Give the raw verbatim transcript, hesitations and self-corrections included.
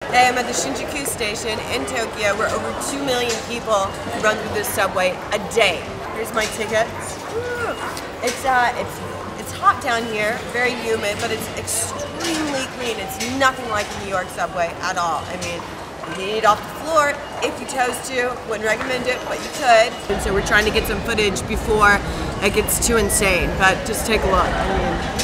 I am at the Shinjuku station in Tokyo, where over two million people run through this subway a day. Here's my ticket. It's uh, it's it's hot down here, very humid, but it's extremely clean. It's nothing like the New York subway at all. I mean, you need it off the floor if you chose to. Wouldn't recommend it, but you could. And so we're trying to get some footage before it gets too insane. But just take a look. I mean,